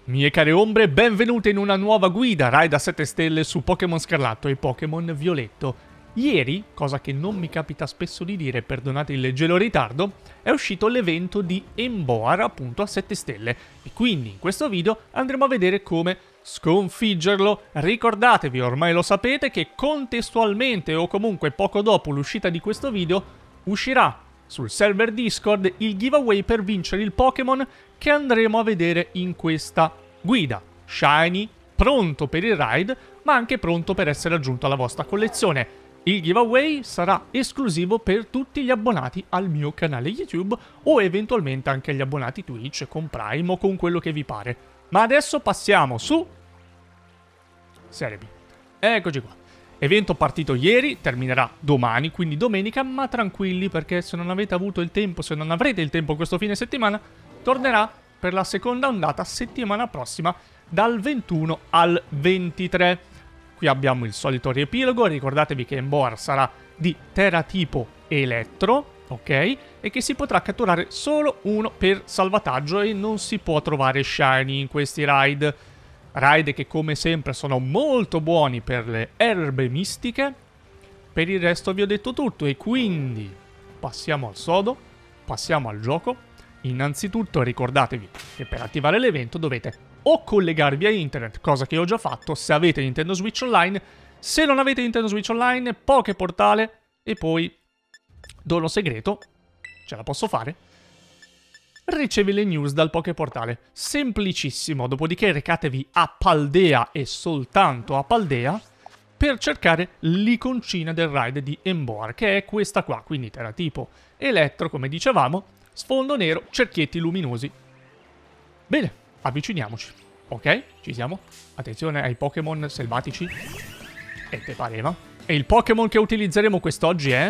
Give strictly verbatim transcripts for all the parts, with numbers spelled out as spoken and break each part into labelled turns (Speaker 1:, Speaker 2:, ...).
Speaker 1: Mie care ombre, benvenute in una nuova guida Raid a sette stelle su Pokémon Scarlatto e Pokémon Violetto. Ieri, cosa che non mi capita spesso di dire, perdonate il leggero ritardo, è uscito l'evento di Emboar appunto a sette stelle e quindi in questo video andremo a vedere come sconfiggerlo. Ricordatevi, ormai lo sapete, che contestualmente o comunque poco dopo l'uscita di questo video uscirà sul server Discord il giveaway per vincere il Pokémon che andremo a vedere in questa guida. Shiny, pronto per il raid, ma anche pronto per essere aggiunto alla vostra collezione. Il giveaway sarà esclusivo per tutti gli abbonati al mio canale YouTube o eventualmente anche agli abbonati Twitch con Prime o con quello che vi pare. Ma adesso passiamo su Serie B. Eccoci qua. Evento partito ieri, terminerà domani, quindi domenica, ma tranquilli perché se non avete avuto il tempo, se non avrete il tempo questo fine settimana, tornerà per la seconda ondata settimana prossima dal ventuno al ventitré. Qui abbiamo il solito riepilogo, ricordatevi che Emboar sarà di teratipo elettro, ok? E che si potrà catturare solo uno per salvataggio e non si può trovare shiny in questi raid. Raid che come sempre sono molto buoni per le erbe mistiche. Per il resto vi ho detto tutto e quindi passiamo al sodo, passiamo al gioco. Innanzitutto ricordatevi che per attivare l'evento dovete o collegarvi a internet, cosa che ho già fatto se avete Nintendo Switch Online. Se non avete Nintendo Switch Online, Poképortale e poi dono segreto, ce la posso fare? Ricevi le news dal Poképortale. Semplicissimo, dopodiché recatevi a Paldea e soltanto a Paldea per cercare l'iconcina del raid di Emboar, che è questa qua, quindi teratipo elettro, come dicevamo, sfondo nero, cerchietti luminosi. Bene, avviciniamoci. Ok, ci siamo. Attenzione ai Pokémon selvatici. E te pareva. E il Pokémon che utilizzeremo quest'oggi è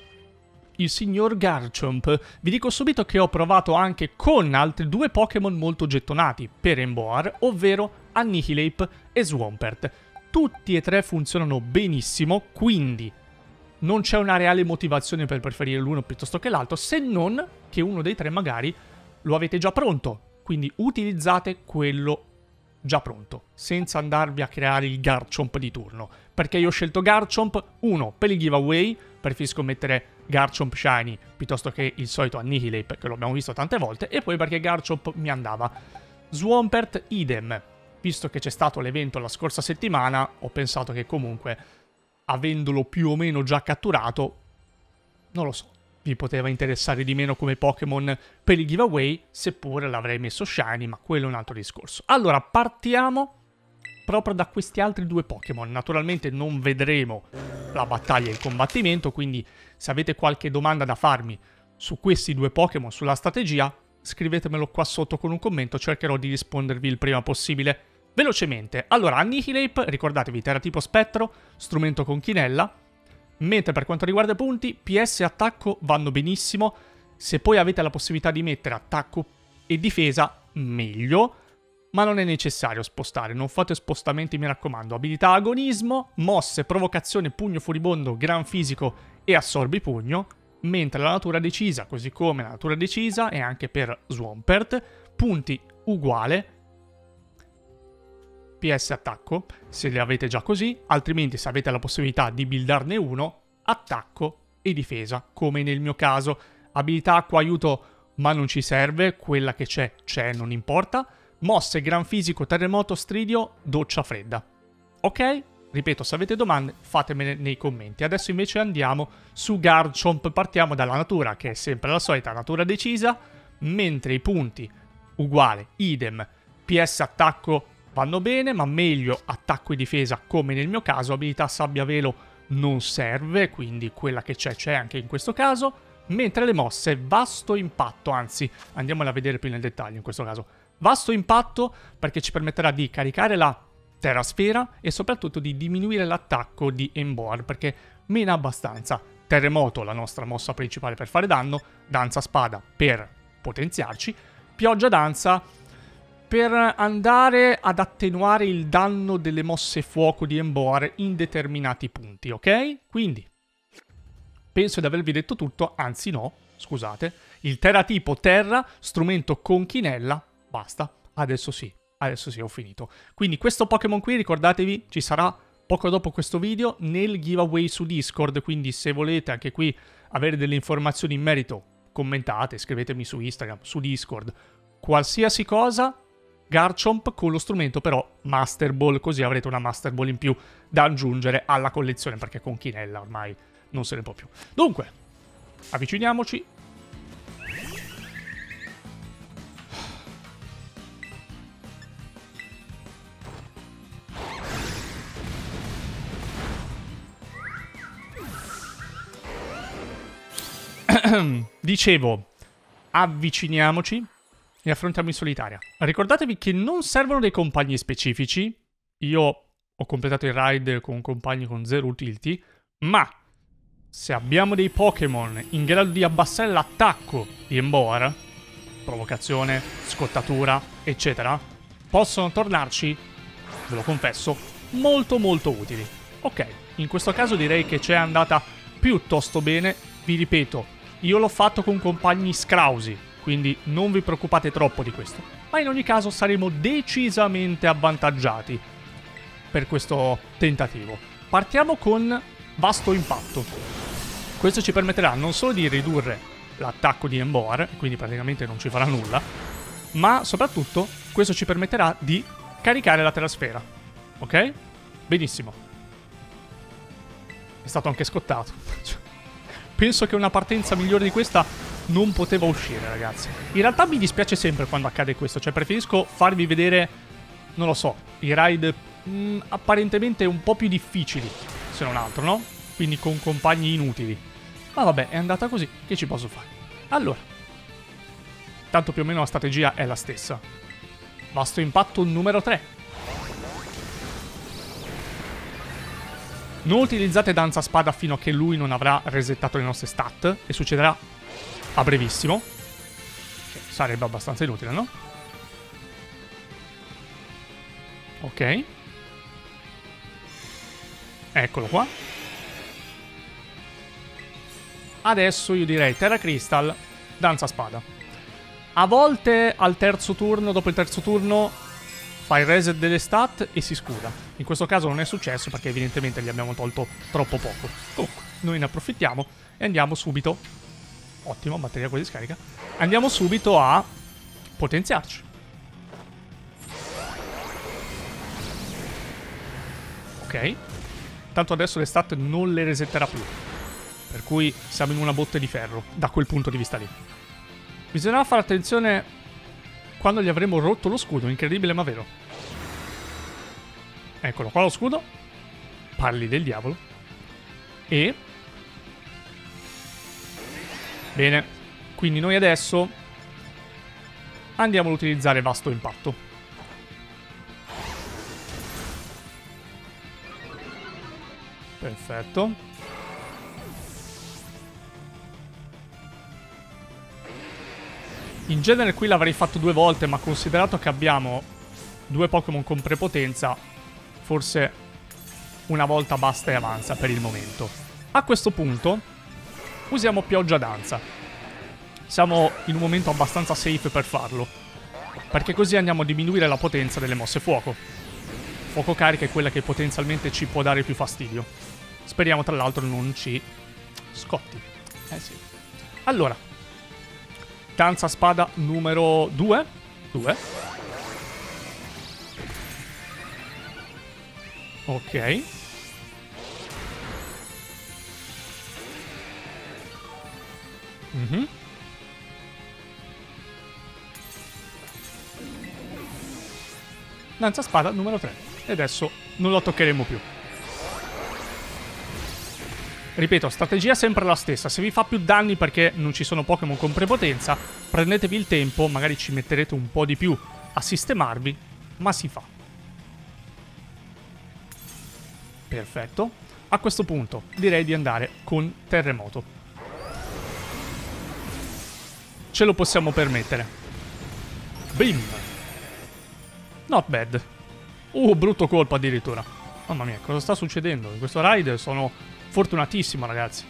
Speaker 1: il signor Garchomp. Vi dico subito che ho provato anche con altri due Pokémon molto gettonati per Emboar, ovvero Annihilape e Swampert. Tutti e tre funzionano benissimo, quindi non c'è una reale motivazione per preferire l'uno piuttosto che l'altro, se non che uno dei tre magari lo avete già pronto. Quindi utilizzate quello già pronto, senza andarvi a creare il Garchomp di turno. Perché io ho scelto Garchomp, uno, per il giveaway, preferisco mettere Garchomp Shiny piuttosto che il solito Annihilape, che lo abbiamo visto tante volte, e poi perché Garchomp mi andava. Swampert idem. Visto che c'è stato l'evento la scorsa settimana, ho pensato che comunque, avendolo più o meno già catturato, non lo so, vi poteva interessare di meno come Pokémon per il giveaway, seppure l'avrei messo Shiny, ma quello è un altro discorso. Allora, partiamo proprio da questi altri due Pokémon. Naturalmente non vedremo la battaglia e il combattimento, quindi se avete qualche domanda da farmi su questi due Pokémon, sulla strategia, scrivetemelo qua sotto con un commento, cercherò di rispondervi il prima possibile. Velocemente, allora, Annihilape, ricordatevi, teratipo spettro, strumento con chinella, mentre per quanto riguarda i punti, P S e attacco vanno benissimo. Se poi avete la possibilità di mettere attacco e difesa, meglio, ma non è necessario spostare, non fate spostamenti, mi raccomando. Abilità agonismo, mosse, provocazione, pugno furibondo, gran fisico e assorbi pugno, mentre la natura decisa, così come la natura decisa, è anche per Swampert, punti uguale, P S attacco, se li avete già così, altrimenti se avete la possibilità di buildarne uno, attacco e difesa, come nel mio caso. Abilità acqua aiuto, ma non ci serve, quella che c'è, c'è, non importa. Mosse, gran fisico, terremoto, stridio, doccia fredda. Ok? Ripeto, se avete domande, fatemele nei commenti. Adesso invece andiamo su Garchomp. Partiamo dalla natura, che è sempre la solita natura decisa, mentre i punti, uguale, idem, P S attacco vanno bene, ma meglio attacco e difesa, come nel mio caso. Abilità sabbia velo non serve, quindi quella che c'è c'è anche in questo caso. Mentre le mosse, vasto impatto, anzi, andiamola a vedere più nel dettaglio in questo caso. Vasto impatto perché ci permetterà di caricare la terrasfera e soprattutto di diminuire l'attacco di Emboar, perché mena abbastanza. Terremoto, la nostra mossa principale per fare danno, danza spada per potenziarci, pioggia danza per andare ad attenuare il danno delle mosse fuoco di Emboar in determinati punti, ok? Quindi, penso di avervi detto tutto, anzi no, scusate. Il teratipo terra, strumento con chinella, basta, adesso sì. Adesso sì, ho finito. Quindi questo Pokémon qui, ricordatevi, ci sarà poco dopo questo video nel giveaway su Discord, quindi se volete anche qui avere delle informazioni in merito, commentate, scrivetemi su Instagram, su Discord, qualsiasi cosa, Garchomp con lo strumento però Master Ball, così avrete una Master Ball in più da aggiungere alla collezione, perché con Chinella ormai non se ne può più. Dunque, avviciniamoci. Dicevo, avviciniamoci e affrontiamo in solitaria. Ricordatevi che non servono dei compagni specifici. Io ho completato il raid con compagni con zero utility, ma se abbiamo dei Pokémon in grado di abbassare l'attacco di Emboar, provocazione, scottatura, eccetera, possono tornarci, ve lo confesso, molto molto utili. Ok, in questo caso direi che c'è andata piuttosto bene. Vi ripeto, io l'ho fatto con compagni scrausi, quindi non vi preoccupate troppo di questo. Ma in ogni caso saremo decisamente avvantaggiati per questo tentativo. Partiamo con Vasto Impatto. Questo ci permetterà non solo di ridurre l'attacco di Emboar, quindi praticamente non ci farà nulla, ma soprattutto questo ci permetterà di caricare la terrasfera. Ok? Benissimo. È stato anche scottato. Penso che una partenza migliore di questa non poteva uscire, ragazzi. In realtà mi dispiace sempre quando accade questo, cioè preferisco farvi vedere, non lo so, i raid mh, apparentemente un po' più difficili, se non altro, no? Quindi con compagni inutili. Ma vabbè, è andata così, che ci posso fare? Allora, tanto più o meno la strategia è la stessa. Vasto Impatto numero tre. Non utilizzate Danza Spada fino a che lui non avrà resettato le nostre stat, e succederà a brevissimo. Che sarebbe abbastanza inutile, no? Ok. Eccolo qua. Adesso io direi Terra Crystal, Danza Spada. A volte al terzo turno, dopo il terzo turno, fa il reset delle stat e si scuda. In questo caso non è successo perché evidentemente gli abbiamo tolto troppo poco. Comunque, noi ne approfittiamo e andiamo subito. Ottimo, batteria quasi scarica. Andiamo subito a potenziarci. Ok. Tanto adesso le stat non le resetterà più. Per cui siamo in una botte di ferro, da quel punto di vista lì. Bisognerà fare attenzione quando gli avremo rotto lo scudo, incredibile ma vero. Eccolo qua lo scudo. Parli del diavolo. E... bene, quindi noi adesso andiamo ad utilizzare Vasto Impatto. Perfetto. In genere qui l'avrei fatto due volte, ma considerato che abbiamo due Pokémon con prepotenza, forse una volta basta e avanza per il momento. A questo punto usiamo Pioggia Danza. Siamo in un momento abbastanza safe per farlo, perché così andiamo a diminuire la potenza delle mosse fuoco. Fuoco carica è quella che potenzialmente ci può dare più fastidio. Speriamo tra l'altro non ci scotti. Eh sì. Allora, Danza Spada numero due. due. Ok. Mhm. Danza Spada numero tre. E adesso non lo toccheremo più. Ripeto, strategia sempre la stessa. Se vi fa più danni perché non ci sono Pokémon con prepotenza, prendetevi il tempo, magari ci metterete un po' di più a sistemarvi, ma si fa. Perfetto. A questo punto direi di andare con Terremoto. Ce lo possiamo permettere. Bim! Not bad. Uh, brutto colpo addirittura. Mamma mia, cosa sta succedendo? In questo raid sono fortunatissimo, ragazzi.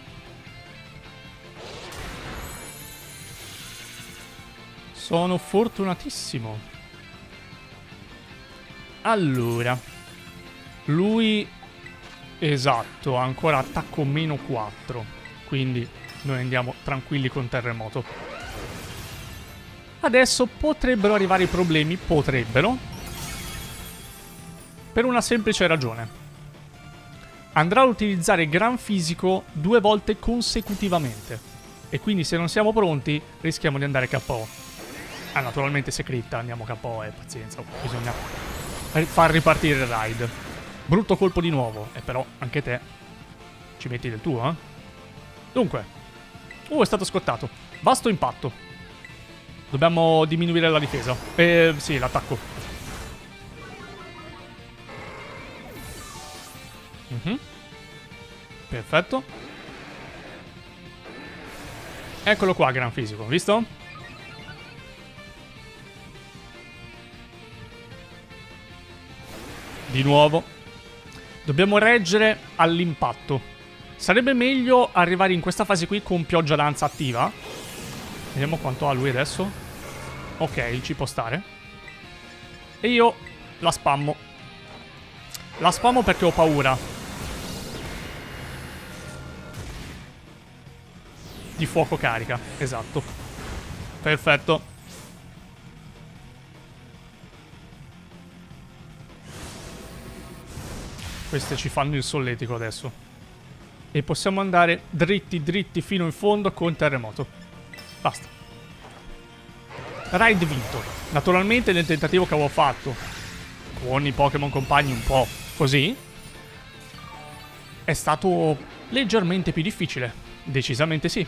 Speaker 1: Sono fortunatissimo. Allora, lui, esatto, ha ancora attacco meno quattro, quindi noi andiamo tranquilli con terremoto. Adesso potrebbero arrivare i problemi, potrebbero, per una semplice ragione. Andrà a utilizzare gran fisico due volte consecutivamente, e quindi se non siamo pronti rischiamo di andare K O. Ah, naturalmente se critta andiamo K O, eh, pazienza, bisogna far ripartire il raid. Brutto colpo di nuovo, e eh, però anche te ci metti del tuo, eh? Dunque, uh, è stato scottato. Vasto impatto. Dobbiamo diminuire la difesa. Eh, sì, l'attacco. Mm-hmm. Perfetto. Eccolo qua, gran fisico, visto? Di nuovo. Dobbiamo reggere all'impatto. Sarebbe meglio arrivare in questa fase qui con pioggia danza attiva. Vediamo quanto ha lui adesso. Ok, ci può stare. E io la spammo. La spammo perché ho paura di fuoco carica. Esatto. Perfetto. Queste ci fanno il solletico adesso. E possiamo andare dritti dritti fino in fondo con terremoto. Basta. Raid vinto. Naturalmente nel tentativo che avevo fatto con i Pokémon compagni un po' così è stato leggermente più difficile. Decisamente sì.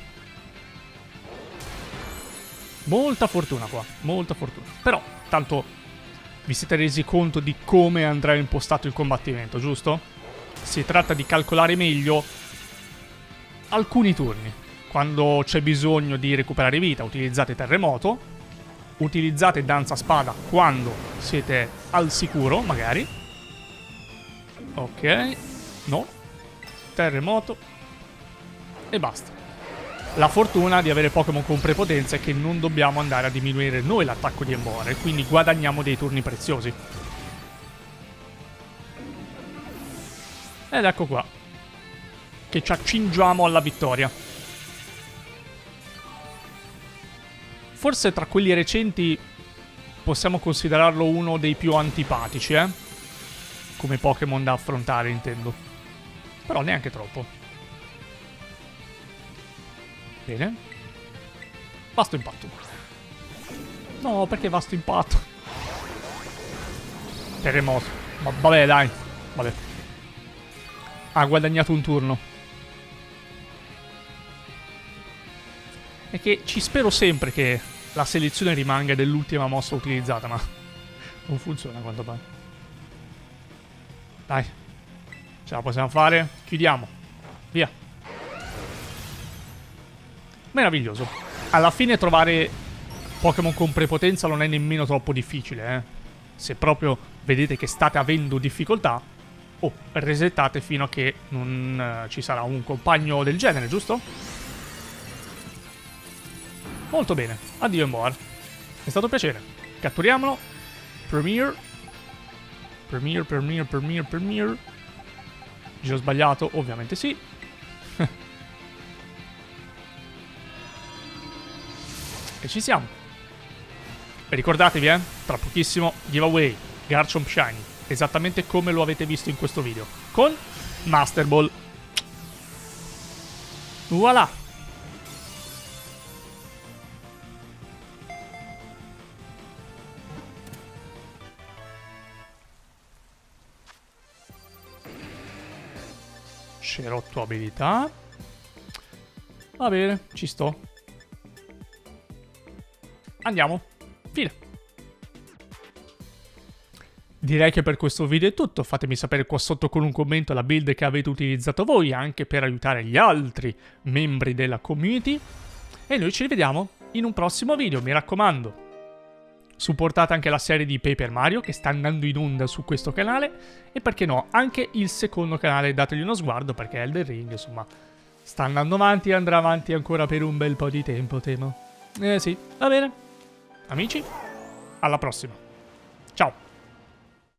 Speaker 1: Molta fortuna qua. Molta fortuna. Però, tanto vi siete resi conto di come andrà impostato il combattimento, giusto? Si tratta di calcolare meglio alcuni turni. Quando c'è bisogno di recuperare vita, utilizzate terremoto. Utilizzate danza spada quando siete al sicuro, magari. Ok. No. Terremoto. E basta. La fortuna di avere Pokémon con prepotenza è che non dobbiamo andare a diminuire noi l'attacco di Emboar, e quindi guadagniamo dei turni preziosi. Ed ecco qua, che ci accingiamo alla vittoria. Forse tra quelli recenti possiamo considerarlo uno dei più antipatici, eh? Come Pokémon da affrontare, intendo. Però neanche troppo. Bene. Vasto impatto. No, perché vasto impatto? Terremoto. Ma vabbè, dai. Vabbè. Ha guadagnato un turno. E che ci spero sempre che la selezione rimanga dell'ultima mossa utilizzata, ma non funziona a quanto pare. Dai. Ce la possiamo fare. Chiudiamo. Via. Meraviglioso. Alla fine trovare Pokémon con prepotenza non è nemmeno troppo difficile, eh. Se proprio vedete che state avendo difficoltà, oh, resettate fino a che non uh, ci sarà un compagno del genere, giusto? Molto bene. Addio Emboar. È stato un piacere. Catturiamolo. Premier. Premier, Premier, Premier, Premier. Ci ho sbagliato? Ovviamente sì. E ci siamo. E ricordatevi, eh, tra pochissimo giveaway Garchomp Shiny, esattamente come lo avete visto in questo video, con Master Ball. Voilà. Cerotto abilità. Va bene, ci sto. Andiamo. Fine. Direi che per questo video è tutto. Fatemi sapere qua sotto con un commento la build che avete utilizzato voi, anche per aiutare gli altri membri della community. E noi ci rivediamo in un prossimo video, mi raccomando. Supportate anche la serie di Paper Mario che sta andando in onda su questo canale. E perché no, anche il secondo canale, dategli uno sguardo perché Elden Ring, insomma, sta andando avanti e andrà avanti ancora per un bel po' di tempo, temo. Eh sì, va bene. Amici, alla prossima. Ciao.